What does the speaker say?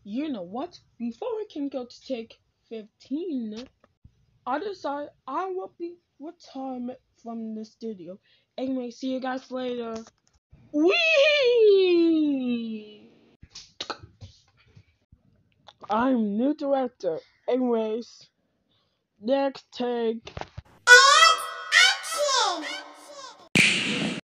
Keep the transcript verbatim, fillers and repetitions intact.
You know what? Before we can go to take fifteen, I decide I will be retired from the studio. Anyway, see you guys later. Wee! I'm new director. Anyways, next take.